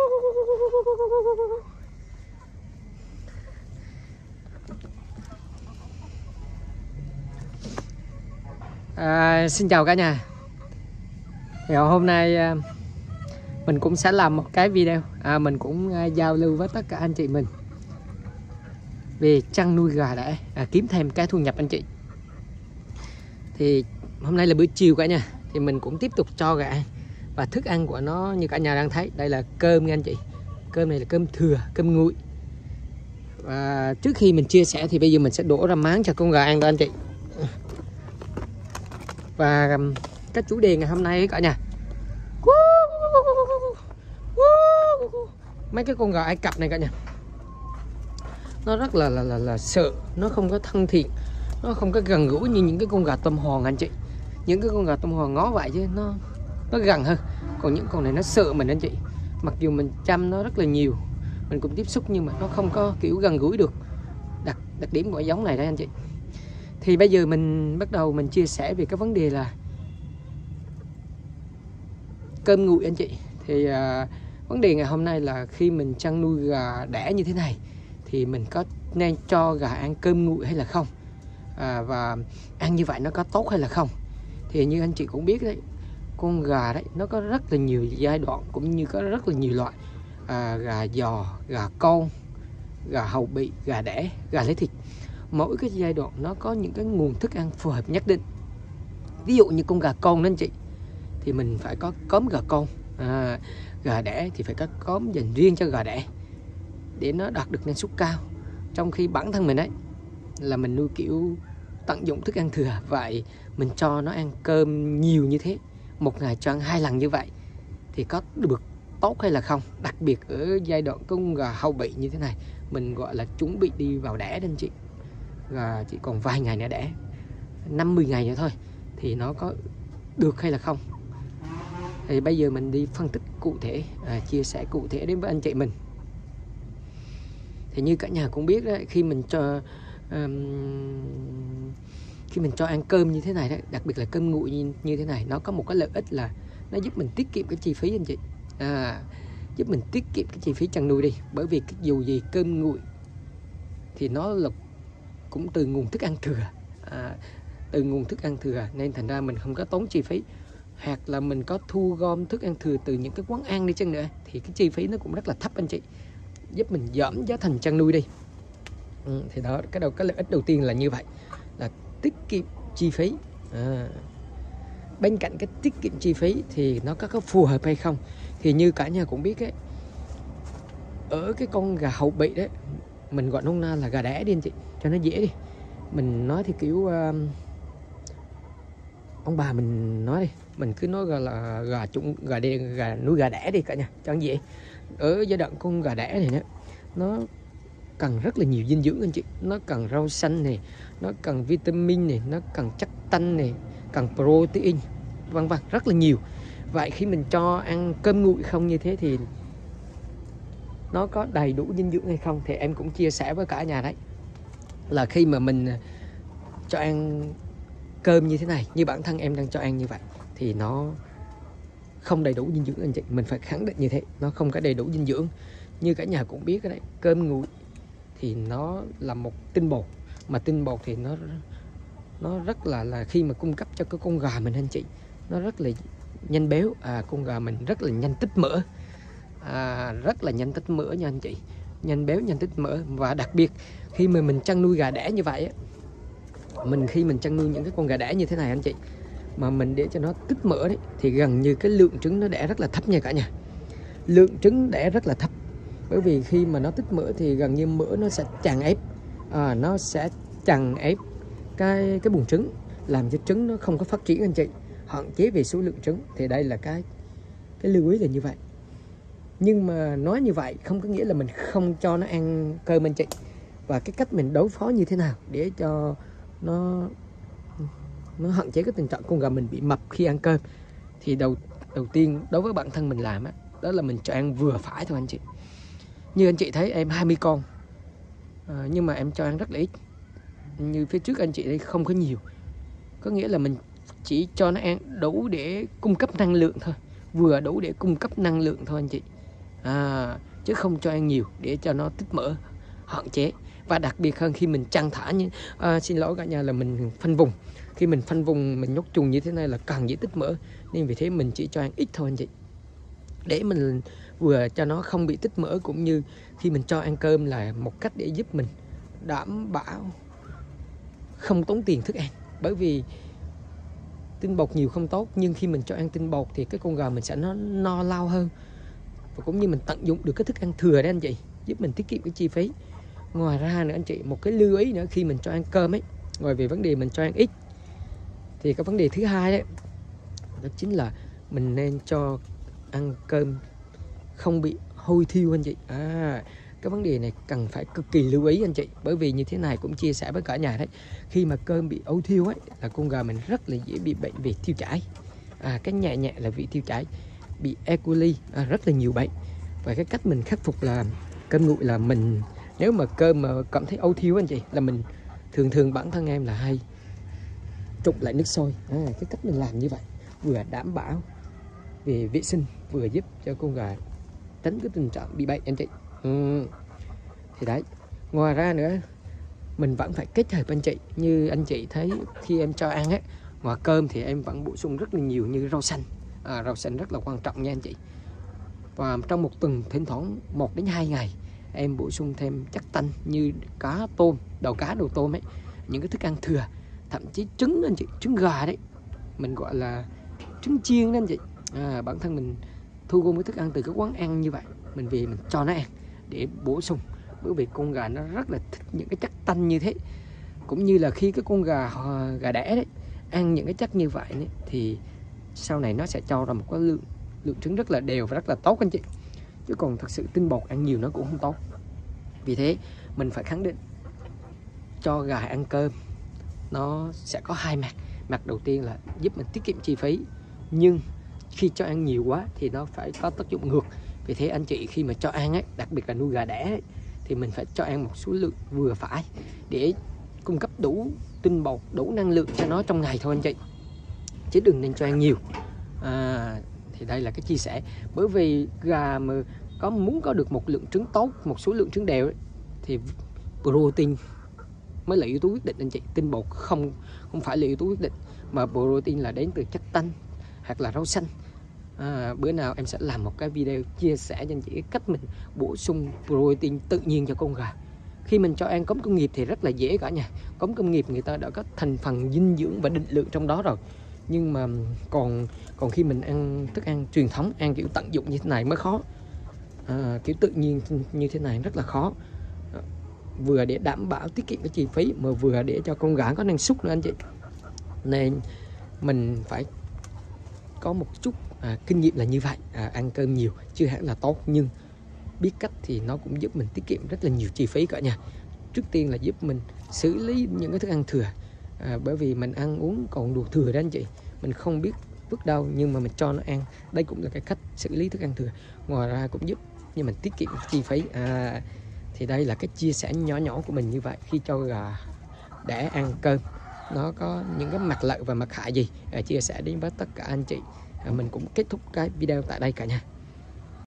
Xin chào cả nhà. Thì hôm nay mình cũng sẽ làm một cái video, mình cũng giao lưu với tất cả anh chị mình về chăn nuôi gà để kiếm thêm cái thu nhập anh chị. Thì hôm nay là bữa chiều cả nhà, thì mình cũng tiếp tục cho gà ăn. Và thức ăn của nó như cả nhà đang thấy, đây là cơm nha anh chị. Cơm này là cơm thừa, cơm nguội. Và trước khi mình chia sẻ thì bây giờ mình sẽ đổ ra máng cho con gà ăn đó anh chị. Và cái chủ đề ngày hôm nay cả nhà, mấy cái con gà Ai Cập này cả nhà, nó rất là sợ, nó không có thân thiện, nó không có gần gũi như những cái con gà tôm hòn anh chị. Những cái con gà tôm hòn ngó vậy chứ nó gần hơn, còn những con này nó sợ mình anh chị. Mặc dù mình chăm nó rất là nhiều, mình cũng tiếp xúc, nhưng mà nó không có kiểu gần gũi được. Đặc điểm của giống này đấy anh chị. Thì bây giờ mình bắt đầu mình chia sẻ về cái vấn đề là cơm nguội anh chị. Thì vấn đề ngày hôm nay là khi mình chăn nuôi gà đẻ như thế này thì mình có nên cho gà ăn cơm nguội hay là không, và ăn như vậy nó có tốt hay là không. Thì như anh chị cũng biết đấy, con gà đấy nó có rất là nhiều giai đoạn, cũng như có rất là nhiều loại, gà giò, gà con, gà hậu bị, gà đẻ, gà lấy thịt. Mỗi cái giai đoạn nó có những cái nguồn thức ăn phù hợp nhất định. Ví dụ như con gà con đó anh chị, thì mình phải có cóm gà con. Gà đẻ thì phải có cóm dành riêng cho gà đẻ để nó đạt được năng suất cao. Trong khi bản thân mình ấy là mình nuôi kiểu tận dụng thức ăn thừa, vậy mình cho nó ăn cơm nhiều như thế, một ngày cho ăn 2 lần như vậy thì có được tốt hay là không. Đặc biệt ở giai đoạn con gà hậu bị như thế này, mình gọi là chuẩn bị đi vào đẻ đó anh chị. Gà chỉ còn vài ngày nữa đẻ, 50 ngày nữa thôi, thì nó có được hay là không. Thì bây giờ mình đi phân tích cụ thể, chia sẻ cụ thể đến với anh chị mình. Thì như cả nhà cũng biết đấy, khi mình cho ăn cơm như thế này đấy, đặc biệt là cơm nguội như thế này, nó có một cái lợi ích là nó giúp mình tiết kiệm cái chi phí anh chị. Giúp mình tiết kiệm cái chi phí chăn nuôi đi. Bởi vì dù gì cơm nguội thì nó là cũng từ nguồn thức ăn thừa, từ nguồn thức ăn thừa, nên thành ra mình không có tốn chi phí. Hoặc là mình có thu gom thức ăn thừa từ những cái quán ăn đi chăng nữa thì cái chi phí nó cũng rất là thấp anh chị, giúp mình giảm giá thành chăn nuôi đi. Thì đó, cái lợi ích đầu tiên là như vậy, là tiết kiệm chi phí. Bên cạnh cái tiết kiệm chi phí thì nó có phù hợp hay không, thì như cả nhà cũng biết ấy, ở cái con gà hậu bị đấy, mình gọi nôm na là gà đẻ đi anh chị, cho nó dễ đi. Mình nói thì kiểu ông bà mình nói đi, mình cứ nói là gà nuôi gà đẻ đi cả nhà, cho nó dễ. Ở giai đoạn con gà đẻ này nó cần rất là nhiều dinh dưỡng anh chị. Nó cần rau xanh này, nó cần vitamin này, nó cần chất xanh này, cần protein, vân vân, rất là nhiều. Vậy khi mình cho ăn cơm nguội không như thế thì nó có đầy đủ dinh dưỡng hay không? Thì em cũng chia sẻ với cả nhà đấy, là khi mà mình cho ăn cơm như thế này, như bản thân em đang cho ăn như vậy, thì nó không đầy đủ dinh dưỡng anh chị. Mình phải khẳng định như thế, nó không có đầy đủ dinh dưỡng. Như cả nhà cũng biết đấy, cơm nguội thì nó là một tinh bột, mà tinh bột thì nó rất là khi mà cung cấp cho cái con gà mình anh chị, nó rất là nhanh béo. Con gà mình rất là nhanh tích mỡ, rất là nhanh tích mỡ nha anh chị, nhanh béo, nhanh tích mỡ. Và đặc biệt khi mà mình chăn nuôi gà đẻ như vậy á, khi mình chăn nuôi những cái con gà đẻ như thế này anh chị, mà mình để cho nó tích mỡ đấy, thì gần như cái lượng trứng nó đẻ rất là thấp nha cả nhà. Lượng trứng đẻ rất là thấp, bởi vì khi mà nó tích mỡ thì gần như mỡ nó sẽ chằng ép, nó sẽ chằng ép cái buồng trứng, làm cho trứng nó không có phát triển anh chị, hạn chế về số lượng trứng. Thì đây là cái lưu ý là như vậy. Nhưng mà nói như vậy không có nghĩa là mình không cho nó ăn cơm anh chị. Và cái cách mình đối phó như thế nào để cho nó hạn chế cái tình trạng con gà mình bị mập khi ăn cơm, thì đầu tiên đối với bản thân mình làm đó là mình cho ăn vừa phải thôi anh chị. Như anh chị thấy em 20 con, nhưng mà em cho ăn rất là ít. Như phía trước anh chị đây không có nhiều, có nghĩa là mình chỉ cho nó ăn đủ để cung cấp năng lượng thôi, vừa đủ để cung cấp năng lượng thôi anh chị. chứ không cho ăn nhiều để cho nó tích mỡ, hạn chế. Và đặc biệt hơn khi mình chăn thả như xin lỗi cả nhà là mình khoanh vùng, khi mình khoanh vùng mình nhốt chuồng như thế này là càng dễ tích mỡ, nên vì thế mình chỉ cho ăn ít thôi anh chị, để mình vừa cho nó không bị tích mỡ, cũng như khi mình cho ăn cơm là một cách để giúp mình đảm bảo không tốn tiền thức ăn. Bởi vì tinh bột nhiều không tốt, nhưng khi mình cho ăn tinh bột thì cái con gà mình sẽ nó no lâu hơn, và cũng như mình tận dụng được cái thức ăn thừa đấy anh chị, giúp mình tiết kiệm cái chi phí. Ngoài ra nữa anh chị, một cái lưu ý nữa khi mình cho ăn cơm ấy, ngoài về vấn đề mình cho ăn ít, thì cái vấn đề thứ hai đấy, đó chính là mình nên cho ăn cơm không bị hôi thiêu anh chị. Cái vấn đề này cần phải cực kỳ lưu ý anh chị, bởi vì như thế này cũng chia sẻ với cả nhà đấy, khi mà cơm bị ôi thiêu ấy là con gà mình rất là dễ bị bệnh về tiêu chảy. Cái nhẹ nhẹ là vị tiêu chảy, bị E. coli, rất là nhiều bệnh. Và cái cách mình khắc phục là cơm nguội là mình, nếu mà cơm mà cảm thấy ôi thiêu anh chị, là mình thường bản thân em là hay trụng lại nước sôi. Cái cách mình làm như vậy vừa đảm bảo về vệ sinh, vừa giúp cho con gà tránh cái tình trạng bị bệnh anh chị. Thì đấy, ngoài ra nữa mình vẫn phải kết hợp anh chị. Như anh chị thấy khi em cho ăn á, ngoài cơm thì em vẫn bổ sung rất là nhiều như rau xanh. Rau xanh rất là quan trọng nha anh chị. Và trong một tuần thỉnh thoảng 1 đến 2 ngày em bổ sung thêm chất tanh như cá, tôm, đầu cá, đầu tôm ấy, những cái thức ăn thừa, thậm chí trứng anh chị, trứng gà đấy, mình gọi là trứng chiên đó anh chị. Bản thân mình thu gom cái thức ăn từ các quán ăn như vậy, mình về mình cho nó ăn để bổ sung, bởi vì con gà nó rất là thích những cái chất tanh như thế. Cũng như là khi cái con gà đẻ đấy ăn những cái chất như vậy đấy, thì sau này nó sẽ cho ra một cái lượng trứng rất là đều và rất là tốt anh chị. Chứ còn thật sự tinh bột ăn nhiều nó cũng không tốt. Vì thế mình phải khẳng định cho gà ăn cơm nó sẽ có hai mặt. Mặt đầu tiên là giúp mình tiết kiệm chi phí, nhưng khi cho ăn nhiều quá thì nó phải có tác dụng ngược. Vì thế anh chị khi mà cho ăn ấy, đặc biệt là nuôi gà đẻ ấy, thì mình phải cho ăn một số lượng vừa phải để cung cấp đủ tinh bột, đủ năng lượng cho nó trong ngày thôi anh chị, chứ đừng nên cho ăn nhiều. Thì đây là cái chia sẻ, bởi vì gà mà muốn có được một lượng trứng tốt, một số lượng trứng đều ấy, thì protein mới là yếu tố quyết định anh chị. Tinh bột không phải là yếu tố quyết định, mà protein là đến từ chất tanh hoặc là rau xanh. Bữa nào em sẽ làm một cái video chia sẻ cho anh chị cái cách mình bổ sung protein tự nhiên cho con gà. Khi mình cho ăn cống công nghiệp thì rất là dễ cả nhà. Cống công nghiệp người ta đã có thành phần dinh dưỡng và định lượng trong đó rồi, nhưng mà còn khi mình ăn thức ăn truyền thống, ăn kiểu tận dụng như thế này mới khó. Kiểu tự nhiên như thế này rất là khó, vừa để đảm bảo tiết kiệm cái chi phí, mà vừa để cho con gà có năng suất nữa anh chị. Nên mình phải có một chút kinh nghiệm là như vậy. Ăn cơm nhiều chưa hẳn là tốt, nhưng biết cách thì nó cũng giúp mình tiết kiệm rất là nhiều chi phí cả nhà. Trước tiên là giúp mình xử lý những cái thức ăn thừa, bởi vì mình ăn uống còn đồ thừa đó anh chị, mình không biết vứt đâu, nhưng mà mình cho nó ăn. Đây cũng là cái cách xử lý thức ăn thừa. Ngoài ra cũng giúp như mình tiết kiệm chi phí. Thì đây là cái chia sẻ nhỏ của mình như vậy, khi cho gà để ăn cơm nó có những cái mặt lợi và mặt hại gì, chia sẻ đến với tất cả anh chị. Mình cũng kết thúc cái video tại đây cả nhà.